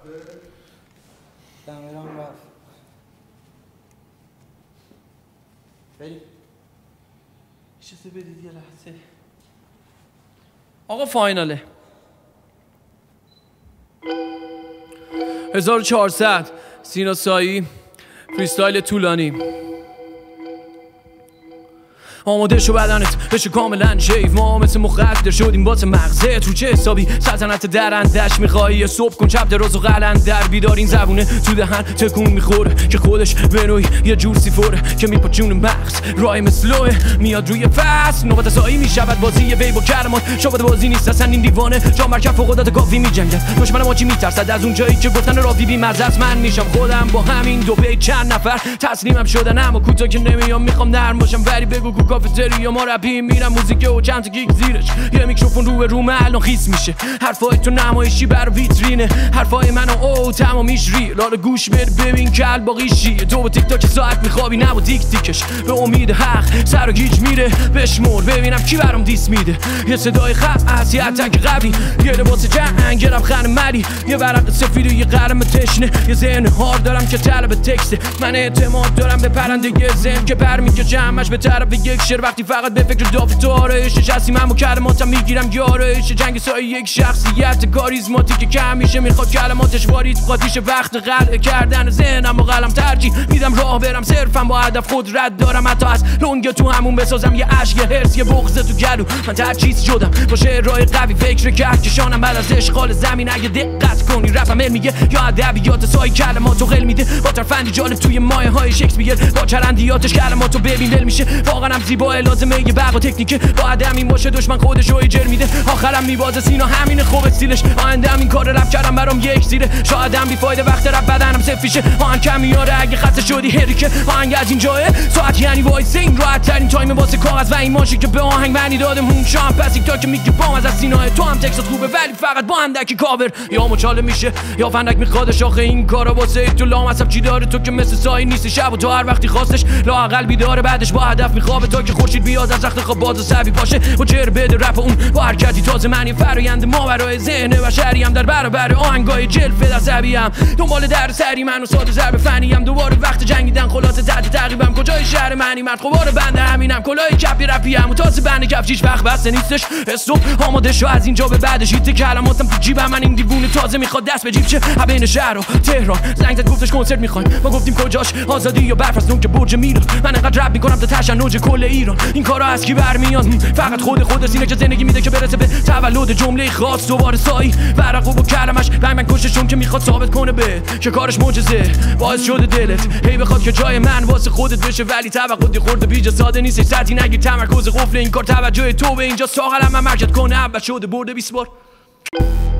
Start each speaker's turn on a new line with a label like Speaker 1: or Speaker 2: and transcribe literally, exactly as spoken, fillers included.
Speaker 1: دمیران رفت بریم
Speaker 2: اجازه بدید یه لحظه. آقا فایناله هزار و چهارصد سینا سایی فریستایل طولانی. آماده شو بدنت بشه کاملا شیف، ما مثل مخدر شدیم واسه مغزت. رو چه حسابی سلطنت درندش میخوایی؟ صبح کن چپ دراز و قلندر بیدار این زبونه تو دهن تکون میخوره که خودش به نوعی یه جور سیفوره که میپاچونه مغز رای مثلوه میاد روی فصل نوبت سایی میشود بازی وی با کلمات شباد بازی نیست اصلا این دیوانه جا مرکب فوق العاده گاوی میجنگد دشمن ما چی میترسد از اون جایی که گفتن راوی بی مزه است. من میشم خودم با همین دو بیت چند نفر تسلیمم شدن اما کوتاه که نمیام میخوام نرم باشم ولی بگو کافتریا ما رپی میرم موزیک و چند تا گیگ زیرش یه میکروفون رو به رومه الان خیس میشه حرفای تو نمایشی بر ویترینه حرفای منو او تمامیش ری لال گوش بده ببین کل باقی شیه تو با تیک تاک ساعت میخوابی نه با تیک تیکش به امید حق سر و گیج میره بشمور ببینم کی برام دیس میده یه صدای خط از یه اتک قبلی یه لباس جنگ یه لبخند ملی یه ورق سفید و یه قلم تشنه یه ذهن هار دارم که طلب تکسته من اعتماد دارم به پرنده ذهن که برمیگه جمعش به طرف یک شعر وقتی فقط به فکر دافت تو آرایش نشستی من با کلماتم میگیرم یارایش جنگ سایه یک شخصیت کاریزماتیک که همیشه میخواد کلماتش واریز قاطیش وقت قلع کردن ذهنم با قلم ترجیح میدم راه برم صرفم با هدف خود رد دارم حتی از لنگ تو همون بسازم یه عشق یه حرس یه بغض تو گلو من تجهیز شدم با شعرهای قوی فکر کهکشانم بعد از اشغال زمین اگه دقت کنی رپم میگه یا ادبیات سایه کلماتو قل میده با ترفندی جالب توی مایه های شکسپیر با چرندیاتش کلماتو ببین دل میشه واقعا هم زیبا لازمه یه بقا تکنیکه با آدم این باشه دشمن خودش رو ایجر میده آخرم میبازه سینا همین خوب استیلش آیندهم این کار رپ کردم برام یک زیره شایدم بی فایده وقت رپ بدنم سفیشه آهنگ کم میاره اگه خسته شدی هریکه آهنگ از این جایه ساعت یعنی وایس این راحت ترین تایم واسه کاغذ و این ماشین که به آهنگ معنی داده مون شام پس یک تا که میگه بام از سینا تو هم تکست خوبه ولی فقط با اندکی کاور یا مچاله میشه یا فندک میخوادش آخه این کارا واسه تو لامصب چی داره تو که مثل سای نیستی شب و تو هر وقتی خواستش لااقل بیداره بعدش با هدف میخوابه تا که خورشید بیاد از رخت خواب باز سبی باشه و چهر بده رپ اون با حرکتی تازه معنی فرایند ماورای ذهن بشری هم در برابر آهنگای جلف عصبی ام دنبال در سری من و ساده ضرب فنی ام دوباره وقت جنگیدن خلاصه تحت تعقیبم کجای شهر معنی مرد خوبار بنده همینم کلای کپی رپی ام و تازه بنده کفشیش وقت بسته نیستش استوب آماده شو از اینجا به بعدش هیت کلماتم تو جیبم من این دیوونه تازه میخواد دست به جیب چه بین شهر و تهران زنگ زد گفتش کنسرت میخوایم ما گفتیم کجاش آزادی یا برف از نوک برج میلاد من انقدر رپ میکنم تا تشنج کل ایران این کارا از کی برمیاد فقط خود خود سینه که زندگی میده که برسه به تولد جمله خاص دوباره سایی ورق و کلمش بنگ من کششون که میخواد ثابت کنه به که کارش معجزه باعث شده دلت هی بخواد که جای من واسه خودت بشه ولی توقعی خورده بیجا ساده نیست سطحی نگیر تمرکز قفل این کار توجه تو به اینجا ساغلم من مرجت کنه اول شده برده بیست بار